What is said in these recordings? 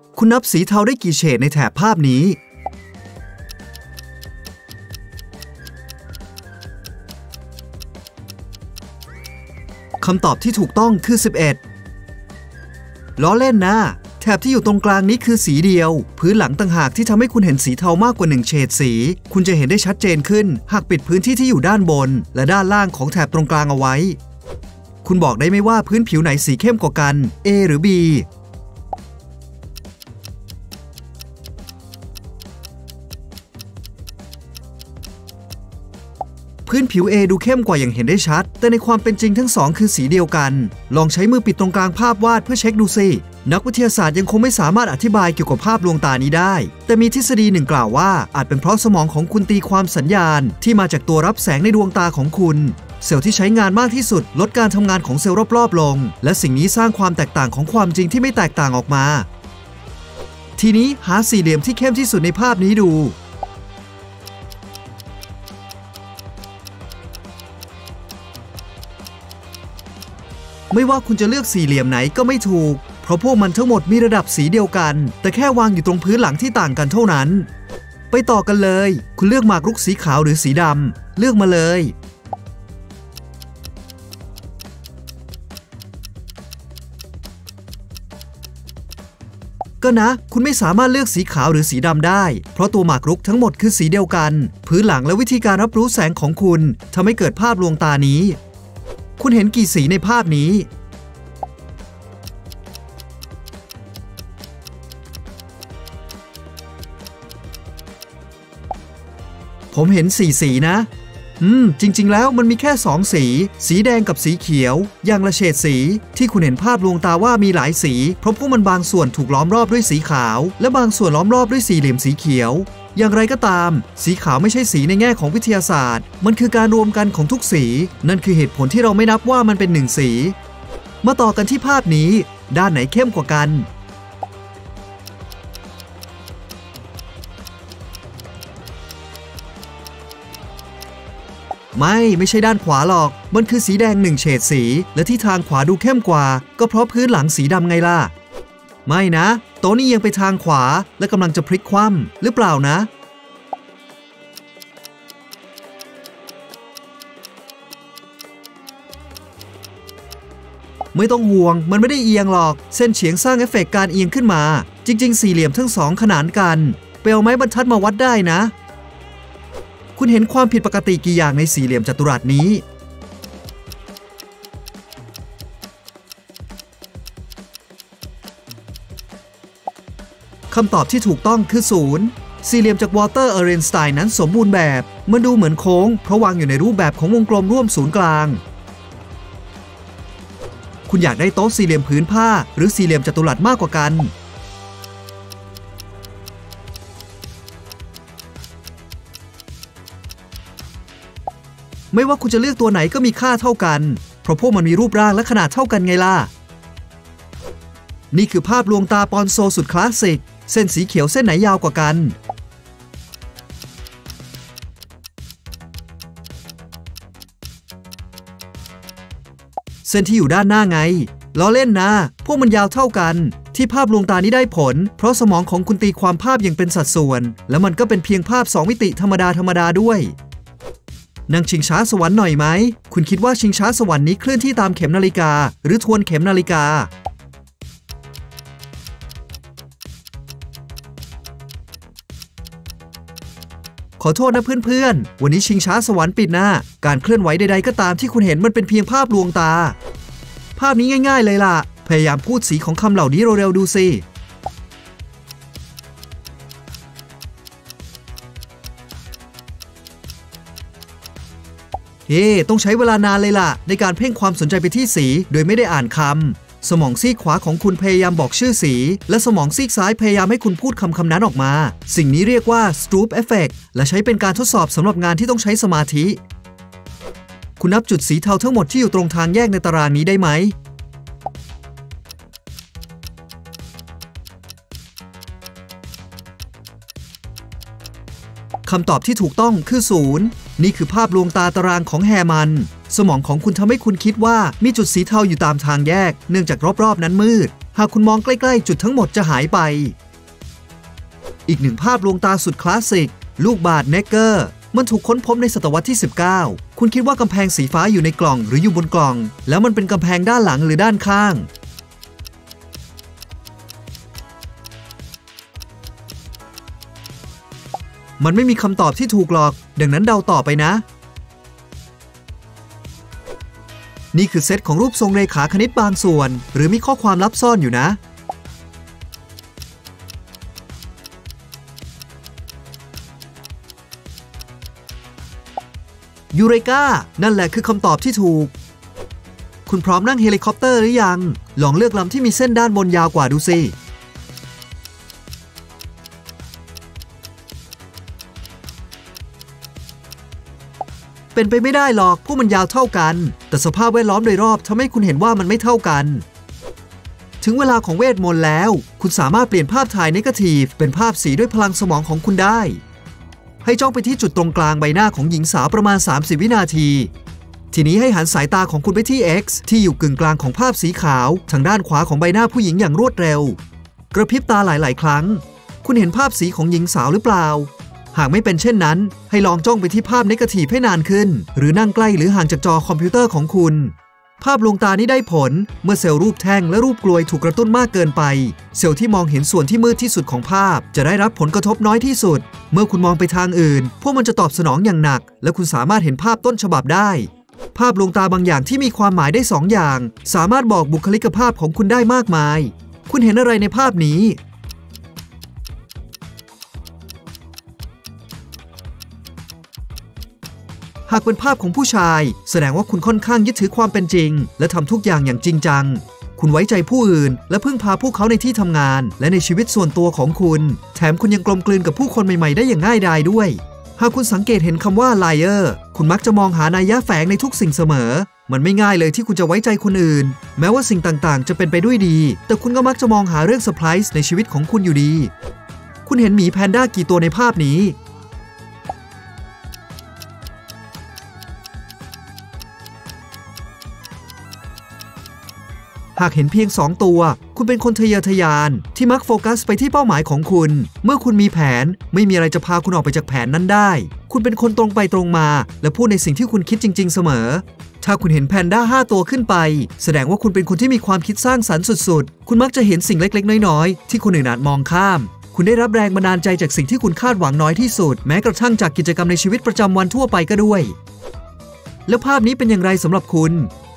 คุณนับสีเทาได้กี่เฉดในแถบภาพนี้คำตอบที่ถูกต้องคือ11ล้อเล่นนะแถบที่อยู่ตรงกลางนี้คือสีเดียวพื้นหลังต่างหากที่ทำให้คุณเห็นสีเทามากกว่า1เฉดสีคุณจะเห็นได้ชัดเจนขึ้นหากปิดพื้นที่ที่อยู่ด้านบนและด้านล่างของแถบตรงกลางเอาไว้คุณบอกได้ไหมว่าพื้นผิวไหนสีเข้มกว่ากัน A หรือ B พื้นผิว A ดูเข้มกว่าอย่างเห็นได้ชัดแต่ในความเป็นจริงทั้งสองคือสีเดียวกันลองใช้มือปิดตรงกลางภาพวาดเพื่อเช็คดูสินักวิทยาศาสตร์ยังคงไม่สามารถอธิบายเกี่ยวกับภาพลวงตานี้ได้แต่มีทฤษฎีหนึ่งกล่าวว่าอาจเป็นเพราะสมองของคุณตีความสัญญาณที่มาจากตัวรับแสงในดวงตาของคุณเซลล์ที่ใช้งานมากที่สุดลดการทำงานของเซลล์รอบๆลงและสิ่งนี้สร้างความแตกต่างของความจริงที่ไม่แตกต่างออกมาทีนี้หาสี่เหลี่ยมที่เข้มที่สุดในภาพนี้ดูไม่ว่าคุณจะเลือกสี่เหลี่ยมไหนก็ไม่ถูกเพราะพวกมันทั้งหมดมีระดับสีเดียวกันแต่แค่วางอยู่ตรงพื้นหลังที่ต่างกันเท่านั้นไปต่อกันเลยคุณเลือกหมากรุกสีขาวหรือสีดำเลือกมาเลยก็นะคุณไม่สามารถเลือกสีขาวหรือสีดำได้เพราะตัวหมากรุกทั้งหมดคือสีเดียวกันพื้นหลังและวิธีการรับรู้แสงของคุณทำให้เกิดภาพลวงตานี้คุณเห็นกี่สีในภาพนี้ผมเห็น4สีนะจริงๆแล้วมันมีแค่2สีสีแดงกับสีเขียวอย่างละเฉดสีที่คุณเห็นภาพลวงตาว่ามีหลายสีเพราะพวกมันบางส่วนถูกล้อมรอบด้วยสีขาวและบางส่วนล้อมรอบด้วยสี่เหลี่ยมสีเขียวอย่างไรก็ตามสีขาวไม่ใช่สีในแง่ของวิทยาศาสตร์มันคือการรวมกันของทุกสีนั่นคือเหตุผลที่เราไม่นับว่ามันเป็น1สีมาต่อกันที่ภาพนี้ด้านไหนเข้มกว่ากันไม่ใช่ด้านขวาหรอกมันคือสีแดง1เฉดสีและที่ทางขวาดูเข้มกว่าก็เพราะพื้นหลังสีดำไงล่ะไม่นะโต๊ะนี้ยังไปทางขวาและกำลังจะพลิกคว่ำหรือเปล่านะไม่ต้องห่วงมันไม่ได้เอียงหรอกเส้นเฉียงสร้างเอฟเฟกต์การเอียงขึ้นมาจริงๆสี่เหลี่ยมทั้งสองขนานกันไปเอาไม้บรรทัดมาวัดได้นะคุณเห็นความผิดปกติกี่อย่างในสี่เหลี่ยมจัตุรัสนี้คำตอบที่ถูกต้องคือ0สี่เหลี่ยมจากวอลเตอร์ เอเรนสไตน์นั้นสมบูรณ์แบบมันดูเหมือนโค้งเพราะวางอยู่ในรูปแบบของวงกลมร่วมศูนย์กลางคุณอยากได้โต๊ะสี่เหลี่ยมผืนผ้าหรือสี่เหลี่ยมจัตุรัสมากกว่ากันไม่ว่าคุณจะเลือกตัวไหนก็มีค่าเท่ากันเพราะพวกมันมีรูปร่างและขนาดเท่ากันไงล่ะนี่คือภาพลวงตาปอนโซสุดคลาสสิกเส้นสีเขียวเส้นไหนยาวกว่ากันเส้นที่อยู่ด้านหน้าไงล้อเล่นนะพวกมันยาวเท่ากันที่ภาพลวงตานี้ได้ผลเพราะสมองของคุณตีความภาพอย่างเป็นสัดส่วนและมันก็เป็นเพียงภาพ2มิติธรรมดาด้วยนั่งชิงช้าสวรรค์หน่อยไหมคุณคิดว่าชิงช้าสวรรค์นี้เคลื่อนที่ตามเข็มนาฬิกาหรือทวนเข็มนาฬิกาขอโทษนะเพื่อนๆวันนี้ชิงช้าสวรรค์ปิดนะการเคลื่อนไหวใดๆก็ตามที่คุณเห็นมันเป็นเพียงภาพลวงตาภาพนี้ง่ายๆเลยล่ะพยายามพูดสีของคำเหล่านี้เร็วๆดูสิต้องใช้เวลานานเลยล่ะในการเพ่งความสนใจไปที่สีโดยไม่ได้อ่านคำสมองซีกขวาของคุณพยายามบอกชื่อสีและสมองซีกซ้ายพยายามให้คุณพูดคำนั้นออกมาสิ่งนี้เรียกว่า Stroop Effect และใช้เป็นการทดสอบสำหรับงานที่ต้องใช้สมาธิคุณนับจุดสีเทาทั้งหมดที่อยู่ตรงทางแยกในตารางนี้ได้ไหมคำตอบที่ถูกต้องคือ0นี่คือภาพลวงตาตารางของแฮมันสมองของคุณทำให้คุณคิดว่ามีจุดสีเทาอยู่ตามทางแยกเนื่องจากรอบๆนั้นมืดหากคุณมองใกล้ๆจุดทั้งหมดจะหายไปอีกหนึ่งภาพลวงตาสุดคลาสสิกลูกบาศก์เนกเกอร์มันถูกค้นพบในศตวรรษที่ 19 คุณคิดว่ากำแพงสีฟ้าอยู่ในกล่องหรืออยู่บนกล่องแล้วมันเป็นกำแพงด้านหลังหรือด้านข้างมันไม่มีคำตอบที่ถูกหรอกดังนั้นเดาต่อไปนะนี่คือเซตของรูปทรงเรขาคณิตบางส่วนหรือมีข้อความลับซ่อนอยู่นะยูเรกานั่นแหละคือคำตอบที่ถูกคุณพร้อมนั่งเฮลิคอปเตอร์หรือยังลองเลือกลำที่มีเส้นด้านบนยาวกว่าดูสิเป็นไปไม่ได้หรอกพวกมันยาวเท่ากันแต่สภาพแวดล้อมโดยรอบทำให้คุณเห็นว่ามันไม่เท่ากันถึงเวลาของเวทมนต์แล้วคุณสามารถเปลี่ยนภาพถ่ายเนกาทีฟเป็นภาพสีด้วยพลังสมองของคุณได้ให้จ้องไปที่จุดตรงกลางใบหน้าของหญิงสาวประมาณ30 วินาทีทีนี้ให้หันสายตาของคุณไปที่ X ที่อยู่กึ่งกลางของภาพสีขาวทางด้านขวาของใบหน้าผู้หญิงอย่างรวดเร็วกระพริบตาหลายๆครั้งคุณเห็นภาพสีของหญิงสาวหรือเปล่าหากไม่เป็นเช่นนั้นให้ลองจ้องไปที่ภาพเนกาทีฟให้นานขึ้นหรือนั่งใกล้หรือห่างจากจอคอมพิวเตอร์ของคุณภาพลวงตานี้ได้ผลเมื่อเซลล์รูปแท่งและรูปกลวยถูกกระตุ้นมากเกินไปเซลล์ที่มองเห็นส่วนที่มืดที่สุดของภาพจะได้รับผลกระทบน้อยที่สุดเมื่อคุณมองไปทางอื่นพวกมันจะตอบสนองอย่างหนักและคุณสามารถเห็นภาพต้นฉบับได้ภาพลวงตาบางอย่างที่มีความหมายได้2 อย่างสามารถบอกบุคลิกภาพของคุณได้มากมายคุณเห็นอะไรในภาพนี้หากเป็นภาพของผู้ชายแสดงว่าคุณค่อนข้างยึดถือความเป็นจริงและทำทุกอย่างอย่างจริงจังคุณไว้ใจผู้อื่นและพึ่งพาพวกเขาในที่ทำงานและในชีวิตส่วนตัวของคุณแถมคุณยังกลมกลืนกับผู้คนใหม่ๆได้อย่างง่ายดายด้วยหากคุณสังเกตเห็นคำว่า liar คุณมักจะมองหานัยยะแฝงในทุกสิ่งเสมอมันไม่ง่ายเลยที่คุณจะไว้ใจคนอื่นแม้ว่าสิ่งต่างๆจะเป็นไปด้วยดีแต่คุณก็มักจะมองหาเรื่องเซอร์ไพรส์ในชีวิตของคุณอยู่ดีคุณเห็นหมีแพนด้ากี่ตัวในภาพนี้หากเห็นเพียง2 ตัวคุณเป็นคนทะเยอทะยานที่มักโฟกัสไปที่เป้าหมายของคุณเมื่อคุณมีแผนไม่มีอะไรจะพาคุณออกไปจากแผนนั้นได้คุณเป็นคนตรงไปตรงมาและพูดในสิ่งที่คุณคิดจริงๆเสมอถ้าคุณเห็นแพนด้า5 ตัวขึ้นไปแสดงว่าคุณเป็นคนที่มีความคิดสร้างสรรค์สุดๆคุณมักจะเห็นสิ่งเล็กๆน้อยๆที่คนอื่นอาจมองข้ามคุณได้รับแรงบันดาลใจจากสิ่งที่คุณคาดหวังน้อยที่สุดแม้กระทั่งจากกิจกรรมในชีวิตประจำวันทั่วไปก็ด้วยแล้วภาพนี้เป็นอย่างไรสำหรับคุณ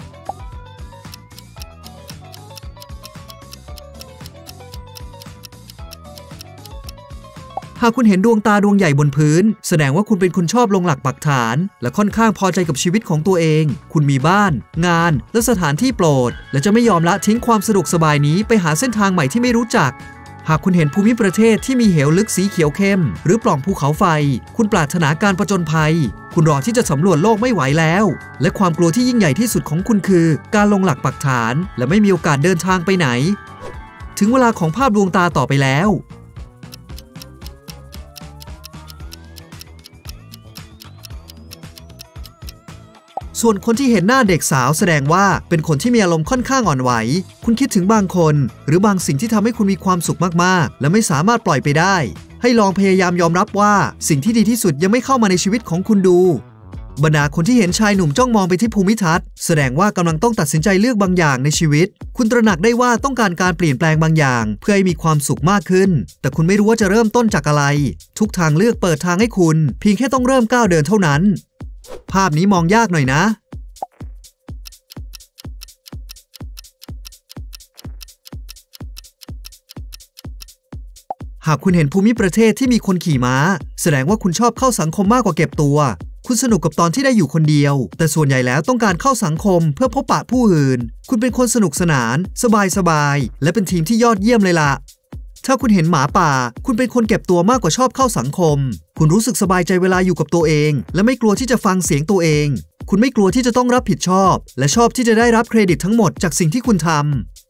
หากคุณเห็นดวงตาดวงใหญ่บนพื้นแสดงว่าคุณเป็นคนชอบลงหลักปักฐานและค่อนข้างพอใจกับชีวิตของตัวเองคุณมีบ้านงานและสถานที่โปรดและจะไม่ยอมละทิ้งความสะดวกสบายนี้ไปหาเส้นทางใหม่ที่ไม่รู้จักหากคุณเห็นภูมิประเทศที่มีเหวลึกสีเขียวเข้มหรือปล่องภูเขาไฟคุณปรารถนาการผจญภัยคุณรอที่จะสำรวจโลกไม่ไหวแล้วและความกลัวที่ยิ่งใหญ่ที่สุดของคุณคือการลงหลักปักฐานและไม่มีโอกาสเดินทางไปไหนถึงเวลาของภาพดวงตาต่อไปแล้วส่วนคนที่เห็นหน้าเด็กสาวแสดงว่าเป็นคนที่มีอารมณ์ค่อนข้างอ่อนไหวคุณคิดถึงบางคนหรือบางสิ่งที่ทำให้คุณมีความสุขมากๆและไม่สามารถปล่อยไปได้ให้ลองพยายามยอมรับว่าสิ่งที่ดีที่สุดยังไม่เข้ามาในชีวิตของคุณดูบรรดาคนที่เห็นชายหนุ่มจ้องมองไปที่ภูมิทัศน์แสดงว่ากำลังต้องตัดสินใจเลือกบางอย่างในชีวิตคุณตระหนักได้ว่าต้องการการเปลี่ยนแปลงบางอย่างเพื่อให้มีความสุขมากขึ้นแต่คุณไม่รู้ว่าจะเริ่มต้นจากอะไรทุกทางเลือกเปิดทางให้คุณเพียงแค่ต้องเริ่มก้าวเดินเท่านั้นภาพนี้มองยากหน่อยนะหากคุณเห็นภูมิประเทศที่มีคนขี่ม้าแสดงว่าคุณชอบเข้าสังคมมากกว่าเก็บตัวคุณสนุกกับตอนที่ได้อยู่คนเดียวแต่ส่วนใหญ่แล้วต้องการเข้าสังคมเพื่อพบปะผู้อื่นคุณเป็นคนสนุกสนานสบายและเป็นทีมที่ยอดเยี่ยมเลยล่ะถ้าคุณเห็นหมาป่าคุณเป็นคนเก็บตัวมากกว่าชอบเข้าสังคมคุณรู้สึกสบายใจเวลาอยู่กับตัวเองและไม่กลัวที่จะฟังเสียงตัวเองคุณไม่กลัวที่จะต้องรับผิดชอบและชอบที่จะได้รับเครดิตทั้งหมดจากสิ่งที่คุณท